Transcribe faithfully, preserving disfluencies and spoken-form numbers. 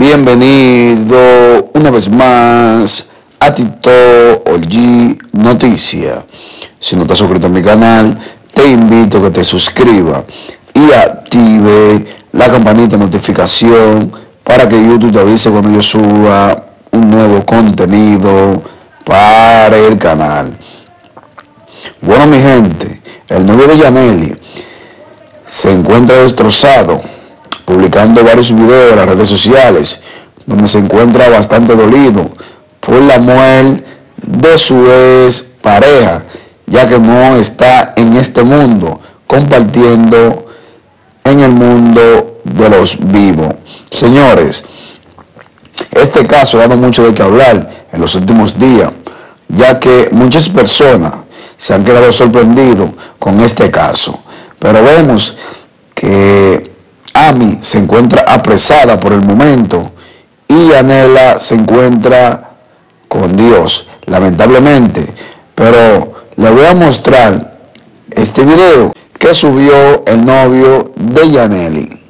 Bienvenido una vez más a Tito Orji Noticia. Si no estás suscrito a mi canal, te invito a que te suscribas y active la campanita de notificación para que YouTube te avise cuando yo suba un nuevo contenido para el canal. Bueno, mi gente, el novio de Yanely se encuentra destrozado, publicando varios videos en las redes sociales, donde se encuentra bastante dolido por la muerte de su ex pareja, ya que no está en este mundo, compartiendo en el mundo de los vivos. Señores, este caso ha dado mucho de qué hablar en los últimos días, ya que muchas personas se han quedado sorprendidos con este caso. Pero vemos que Amy se encuentra apresada por el momento y Yanely se encuentra con Dios, lamentablemente. Pero le voy a mostrar este video que subió el novio de Yanely.